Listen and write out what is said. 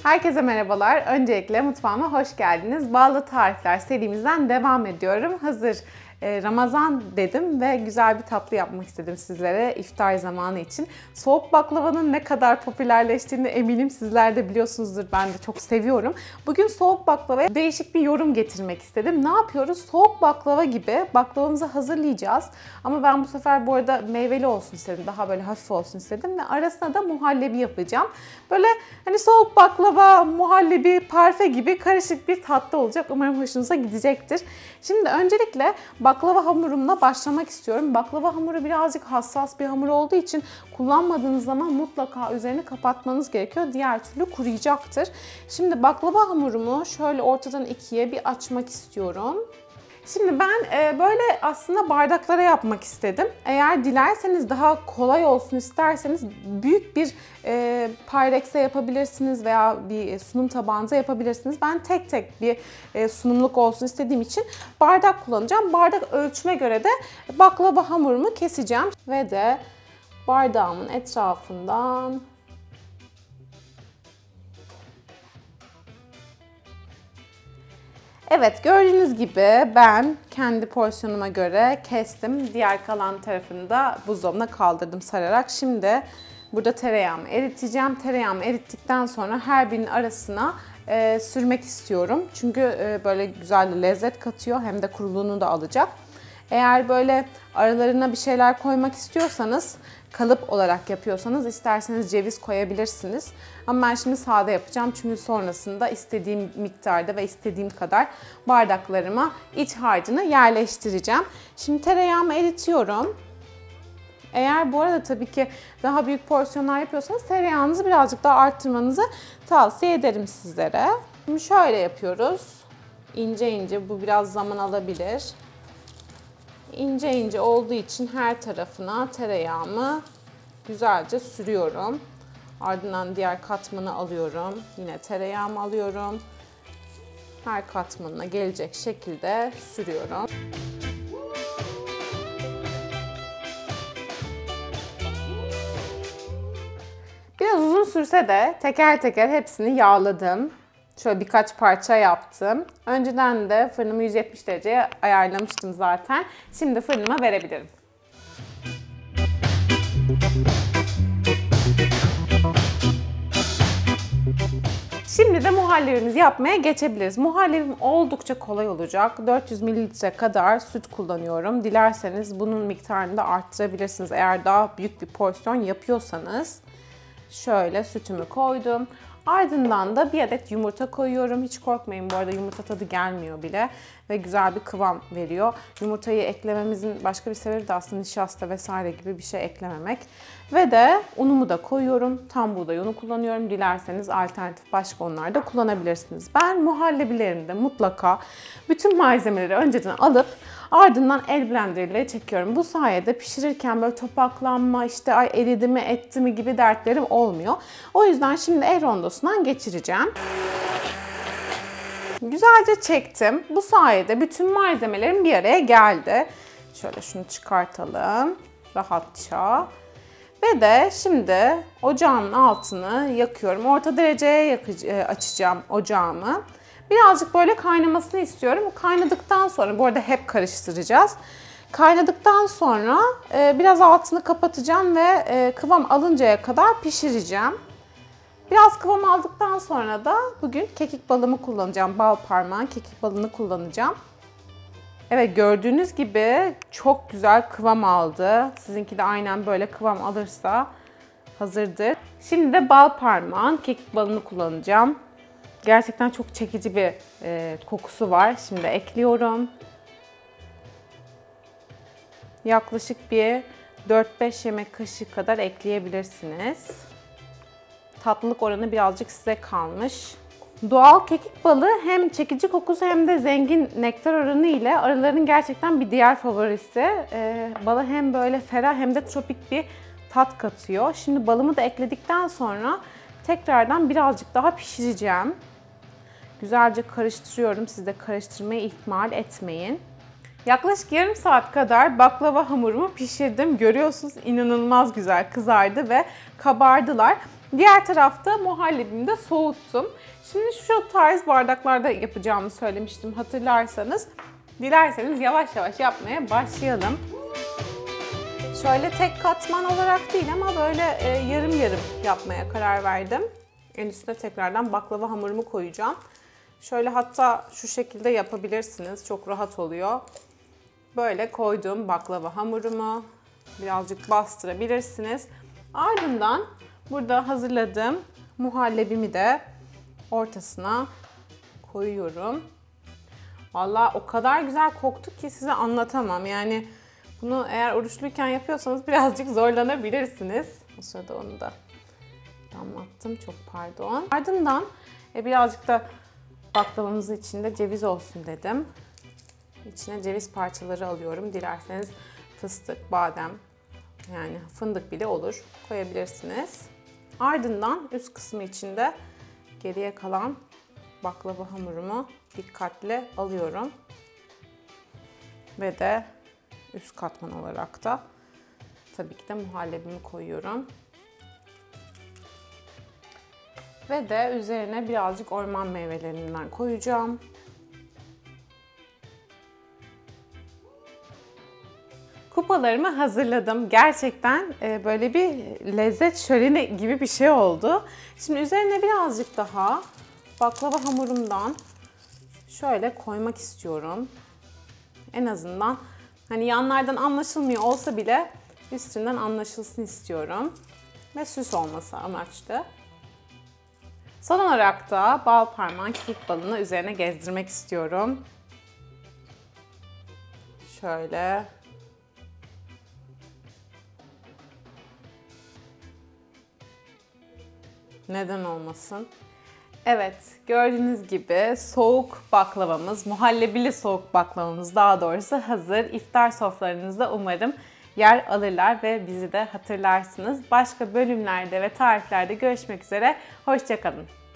Herkese merhabalar. Öncelikle mutfağıma hoş geldiniz. Ballı tarifler serimizden devam ediyorum. Hazır Ramazan dedim ve güzel bir tatlı yapmak istedim sizlere iftar zamanı için. Soğuk baklavanın ne kadar popülerleştiğini eminim sizler de biliyorsunuzdur. Ben de çok seviyorum. Bugün soğuk baklavaya değişik bir yorum getirmek istedim. Ne yapıyoruz? Soğuk baklava gibi baklavamızı hazırlayacağız. Ama ben bu sefer bu arada meyveli olsun istedim. Daha böyle hafif olsun istedim ve arasına da muhallebi yapacağım. Böyle hani soğuk baklava, muhallebi, parfe gibi karışık bir tatlı olacak. Umarım hoşunuza gidecektir. Şimdi öncelikle baklava hamurumla başlamak istiyorum. Baklava hamuru birazcık hassas bir hamur olduğu için kullanmadığınız zaman mutlaka üzerini kapatmanız gerekiyor. Diğer türlü kuruyacaktır. Şimdi baklava hamurumu şöyle ortadan ikiye bir açmak istiyorum. Şimdi ben böyle aslında bardaklara yapmak istedim. Eğer dilerseniz daha kolay olsun isterseniz büyük bir Pyrex'e yapabilirsiniz veya bir sunum tabağınıza yapabilirsiniz. Ben tek tek bir sunumluk olsun istediğim için bardak kullanacağım. Bardak ölçüme göre de baklava hamurumu keseceğim. Ve de bardağımın etrafından evet, gördüğünüz gibi ben kendi porsiyonuma göre kestim. Diğer kalan tarafını da buzdolabına kaldırdım sararak. Şimdi burada tereyağımı eriteceğim. Tereyağımı erittikten sonra her birinin arasına sürmek istiyorum. Çünkü böyle güzel bir lezzet katıyor, hem de kuruluğunu da alacak. Eğer böyle aralarına bir şeyler koymak istiyorsanız, kalıp olarak yapıyorsanız isterseniz ceviz koyabilirsiniz. Ama ben şimdi sade yapacağım çünkü sonrasında istediğim miktarda ve istediğim kadar bardaklarıma iç harcını yerleştireceğim. Şimdi tereyağımı eritiyorum. Eğer bu arada tabii ki daha büyük porsiyonlar yapıyorsanız tereyağınızı birazcık daha arttırmanızı tavsiye ederim sizlere. Şimdi şöyle yapıyoruz. İnce ince, bu biraz zaman alabilir. İnce ince olduğu için her tarafına tereyağımı güzelce sürüyorum. Ardından diğer katmanı alıyorum. Yine tereyağımı alıyorum. Her katmanına gelecek şekilde sürüyorum. Biraz uzun sürse de teker teker hepsini yağladım. Şöyle birkaç parça yaptım. Önceden de fırınımı 170 dereceye ayarlamıştım zaten. Şimdi fırınıma verebilirim. Şimdi de muhallebimizi yapmaya geçebiliriz. Muhallebim oldukça kolay olacak. 400 ml kadar süt kullanıyorum. Dilerseniz bunun miktarını da arttırabilirsiniz. Eğer daha büyük bir porsiyon yapıyorsanız. Şöyle sütümü koydum. Ardından da bir adet yumurta koyuyorum. Hiç korkmayın, bu arada yumurta tadı gelmiyor bile ve güzel bir kıvam veriyor. Yumurtayı eklememizin başka bir sebebi de aslında nişasta vesaire gibi bir şey eklememek. Ve de unumu da koyuyorum. Tam buğday unu kullanıyorum. Dilerseniz alternatif başka unlar da kullanabilirsiniz. Ben muhallebilerimde mutlaka bütün malzemeleri önceden alıp ardından el blender ile çekiyorum. Bu sayede pişirirken böyle topaklanma, işte ay eridi mi etti mi gibi dertlerim olmuyor. O yüzden şimdi el rondosundan geçireceğim. Güzelce çektim. Bu sayede bütün malzemelerim bir araya geldi. Şöyle şunu çıkartalım rahatça. Ve de şimdi ocağın altını yakıyorum. Orta dereceye açacağım ocağımı. Birazcık böyle kaynamasını istiyorum. Kaynadıktan sonra, bu arada hep karıştıracağız. Kaynadıktan sonra biraz altını kapatacağım ve kıvam alıncaya kadar pişireceğim. Biraz kıvam aldıktan sonra da bugün kekik balımı kullanacağım. Bal parmağın kekik balını kullanacağım. Evet, gördüğünüz gibi çok güzel kıvam aldı. Sizinki de aynen böyle kıvam alırsa hazırdır. Şimdi de bal parmağın kekik balını kullanacağım. Gerçekten çok çekici bir kokusu var. Şimdi ekliyorum. Yaklaşık bir 4-5 yemek kaşığı kadar ekleyebilirsiniz. Tatlılık oranı birazcık size kalmış. Doğal kekik balı hem çekici kokusu hem de zengin nektar oranı ile arıların gerçekten bir diğer favorisi. Balı hem böyle ferah hem de tropik bir tat katıyor. Şimdi balımı da ekledikten sonra tekrardan birazcık daha pişireceğim. Güzelce karıştırıyorum. Siz de karıştırmayı ihmal etmeyin. Yaklaşık yarım saat kadar baklava hamurumu pişirdim. Görüyorsunuz, inanılmaz güzel kızardı ve kabardılar. Diğer tarafta muhallebimi de soğuttum. Şimdi şu tarz bardaklarda yapacağımı söylemiştim hatırlarsanız. Dilerseniz yavaş yavaş yapmaya başlayalım. Şöyle tek katman olarak değil ama böyle yarım yarım yapmaya karar verdim. En üstüne tekrardan baklava hamurumu koyacağım. Şöyle hatta şu şekilde yapabilirsiniz. Çok rahat oluyor. Böyle koyduğum baklava hamurumu birazcık bastırabilirsiniz. Ardından burada hazırladığım muhallebimi de ortasına koyuyorum. Vallahi o kadar güzel koktu ki size anlatamam. Yani bunu eğer oruçluyken yapıyorsanız birazcık zorlanabilirsiniz. O sırada onu da damlattım. Çok pardon. Ardından birazcık da baklavamızın içinde ceviz olsun dedim. İçine ceviz parçaları alıyorum. Dilerseniz fıstık, badem, yani fındık bile olur. Koyabilirsiniz. Ardından üst kısmı içinde geriye kalan baklava hamurumu dikkatle alıyorum. Ve de üst katman olarak da tabii ki de muhallebimi koyuyorum. Ve de üzerine birazcık orman meyvelerinden koyacağım. Kupalarımı hazırladım. Gerçekten böyle bir lezzet şöleni gibi bir şey oldu. Şimdi üzerine birazcık daha baklava hamurumdan şöyle koymak istiyorum. En azından hani yanlardan anlaşılmıyor olsa bile üstünden anlaşılsın istiyorum. Ve süs olması amaçlı. Son olarak da bal parmağın kekik balını üzerine gezdirmek istiyorum. Şöyle. Neden olmasın? Evet, gördüğünüz gibi soğuk baklavamız, muhallebili soğuk baklavamız daha doğrusu hazır. İftar sofralarınızda umarım yer alırlar ve bizi de hatırlarsınız. Başka bölümlerde ve tariflerde görüşmek üzere. Hoşça kalın.